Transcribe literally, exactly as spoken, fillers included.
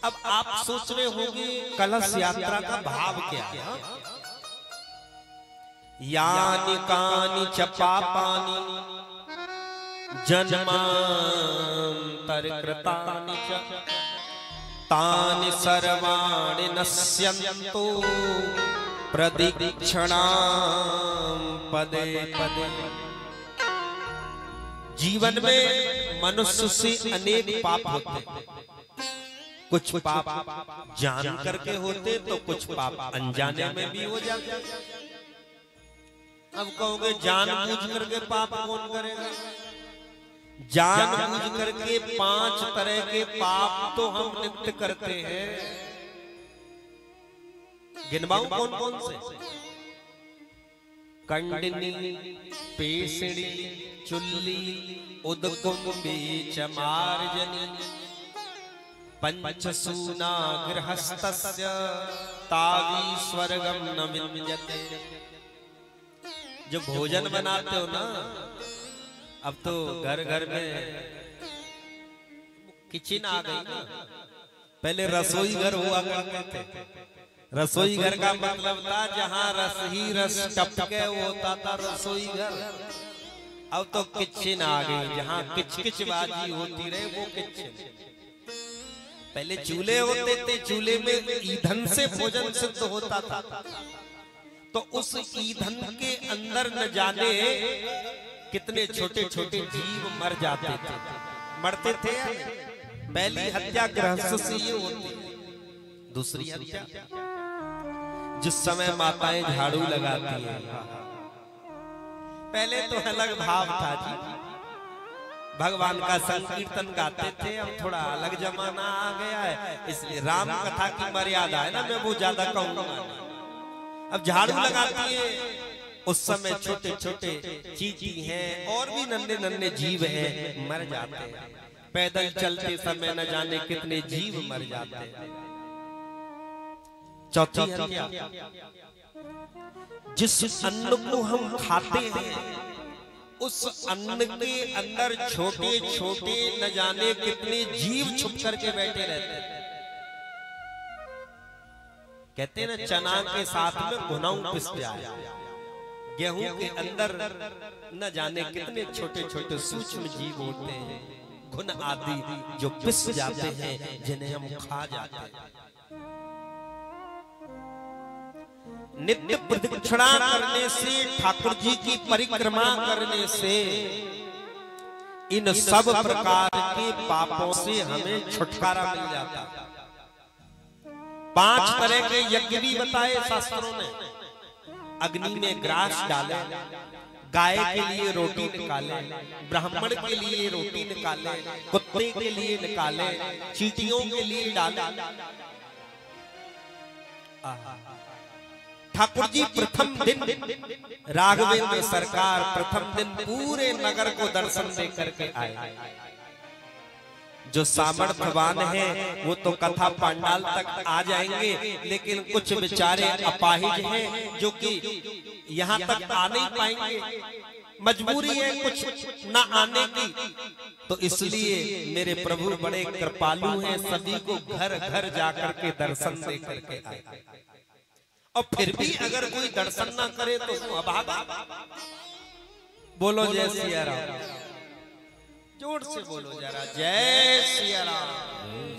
अब आप सोच रहे होंगे कलश यात्रा का भाव क्या है? यानि कानि च पापानि जन्मांतर कृतानि च तानि सर्वाणि नश्यन्तु प्रदीक्षणां पदे पदे। जीवन में मनुष्य से अनेक पाप होते हैं। कुछ पाप जान करके होते तो कुछ पाप अनजाने में भी हो जाते। अब कहोगे जानबूझ करके पाप कौन करेगा? जानबूझ करके पांच तरह के पाप तो हम नित्य करते हैं। गिनवाऊं कौन कौन से? कंडनी, पेसड़ी, चुल्ली, उदकुंभी चमार्जनी, पंचसूना गृहस्थस्य तावी स्वर्गम न विद्यते। जो भोजन बनाते हो ना, अब तो घर घर में किचन आ गई ना। पहले रसोई घर हुआ करते थे। रसोई घर का मतलब था जहां रस ही रस टपके होता था रसोई घर। अब तो किचन आ गई जहां किचकिच बाजी होती रहे वो किचन। पहले चूल्हे होते थे, चूल्हे में ईंधन से भोजन सिद्ध होता था। तो उस ईंधन के अंदर न जाने कितने छोटे छोटे जीव मर जाते थे। मरते थे। पहली हत्या गृहस्थ से ये होती। दूसरी हत्या जिस समय माताएं झाड़ू लगाती हैं। पहले तो अलग भाव था जी, भगवान का संकीर्तन गाते थे। अब थोड़ा अलग जमाना आ गया है, इसलिए राम कथा की मर्यादा है ना, मैं वो ज्यादा कहूंगा। अब झाड़ू लगाती है, उस समय छोटे छोटे चींटी हैं और भी नन्हे नन्हे जीव हैं मर जाते हैं। पैदल चलते समय न जाने कितने जीव मर जाते हैं। चौथी हत्या, जिस अन्न को हम खाते हैं उस अन्न के अंदर छोटे छोटे न जाने कितने जीव छुप करके बैठे रहते हैं। कहते हैं ना, चना के साथ में घुनाऊ पिस जाए। गेहूं के अंदर न जाने कितने छोटे छोटे सूक्ष्म जीव होते हैं, घुन आदि जो पिस जाते हैं, जिन्हें हम खा जाते हैं। नित्य प्रदक्षिणा करने से, ठाकुर जी की परिक्रमा करने से इन सब प्रकार के पापों से हमें छुटकारा मिल जाता है। पांच तरह के यज्ञ भी बताए शास्त्रों ने। अग्नि में ग्रास डाले, गाय के लिए रोटी निकाले, ब्राह्मण के लिए रोटी निकाले, कुत्ते के लिए निकाले, चींटियों के लिए डाले। ठाकुर जी प्रथम दिन राघवेंद्र सरकार प्रथम दिन पूरे नगर को दर्शन दे करके आए। जो सामर्थ्यवान है वो तो कथा पंडाल तक आ जाएंगे, लेकिन कुछ बेचारे अपाहिज हैं जो कि यहाँ तक आ नहीं पाएंगे। मजबूरी है कुछ न आने की। तो इसलिए मेरे प्रभु बड़े कृपालु हैं, सभी को घर घर जाकर के दर्शन दे करके आए। और फिर भी अगर कोई दर्शन ना करे तो अभागा। बोलो जय सिया राम, जोर से बोलो जरा, जय सिया राम।